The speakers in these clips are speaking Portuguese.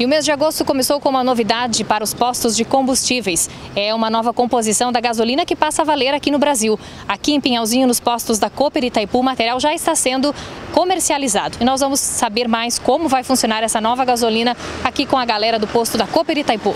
E o mês de agosto começou com uma novidade para os postos de combustíveis. É uma nova composição da gasolina que passa a valer aqui no Brasil. Aqui em Pinhalzinho, nos postos da Cooper Itaipu, o material já está sendo comercializado. E nós vamos saber mais como vai funcionar essa nova gasolina aqui com a galera do posto da Cooper Itaipu.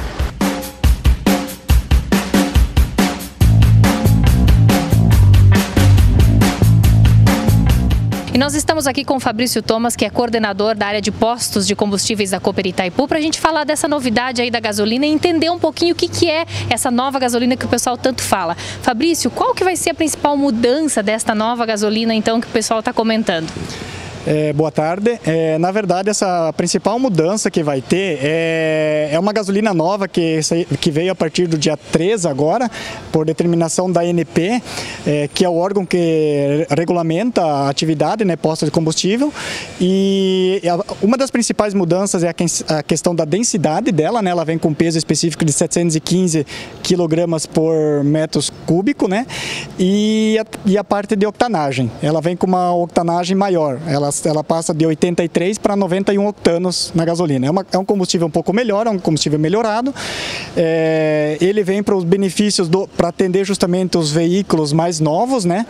E nós estamos aqui com o Fabrício Thomas, que é coordenador da área de postos de combustíveis da Cooper Itaipu, para a gente falar dessa novidade aí da gasolina e entender um pouquinho o que é essa nova gasolina que o pessoal tanto fala. Fabrício, qual que vai ser a principal mudança desta nova gasolina, então, que o pessoal está comentando? Boa tarde. Na verdade, essa principal mudança que vai ter é uma gasolina nova que veio a partir do dia 3 agora, por determinação da ANP, que é o órgão que regulamenta a atividade, né, posto de combustível. E uma das principais mudanças é a questão da densidade dela, né? Ela vem com peso específico de 715 kg por metro cúbico, né? E a parte de octanagem, ela vem com uma octanagem maior. Ela passa de 83 para 91 octanos na gasolina. É um combustível um pouco melhor, é um combustível melhorado. Ele vem para os benefícios para atender justamente os veículos mais novos, né?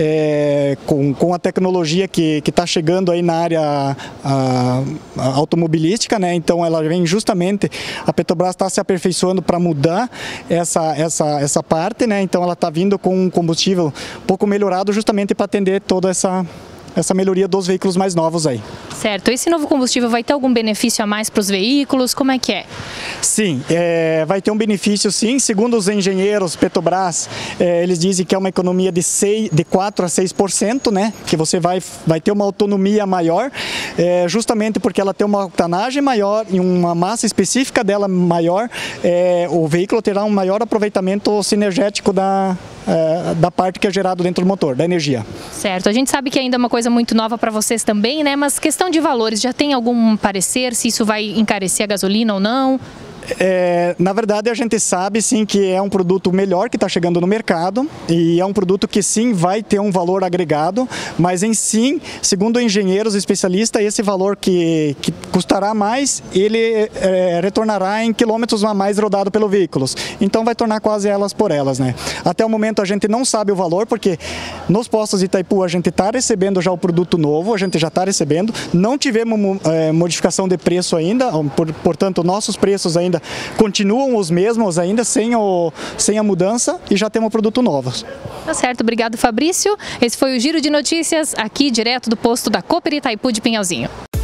Com a tecnologia que está chegando aí na área automobilística, né? Então ela vem justamente, a Petrobras está se aperfeiçoando para mudar essa parte, né? Então ela está vindo com um combustível um pouco melhorado justamente para atender toda essa melhoria dos veículos mais novos aí. Certo. Esse novo combustível vai ter algum benefício a mais para os veículos? Como é que é? Sim, vai ter um benefício sim. Segundo os engenheiros Petrobras, eles dizem que é uma economia de 4 a 6%, né? Que você vai ter uma autonomia maior, justamente porque ela tem uma octanagem maior e uma massa específica dela maior, o veículo terá um maior aproveitamento sinergético da parte que é gerado dentro do motor, da energia. Certo. A gente sabe que ainda é uma coisa muito nova para vocês também, né? Mas questão de valores, já tem algum parecer se isso vai encarecer a gasolina ou não? Na verdade, a gente sabe sim que é um produto melhor que está chegando no mercado e é um produto que sim vai ter um valor agregado, mas em sim, segundo engenheiros especialistas, esse valor que custará mais, ele retornará em quilômetros a mais rodado pelo veículo. Então vai tornar quase elas por elas, né? Até o momento a gente não sabe o valor, porque nos postos de Itaipu a gente está recebendo já o produto novo, a gente já está recebendo, não tivemos modificação de preço ainda, portanto nossos preços ainda continuam os mesmos ainda, sem a mudança, e já temos produto novo. Tá certo, obrigado Fabrício. Esse foi o Giro de Notícias aqui direto do posto da Cooper Itaipu de Pinhalzinho.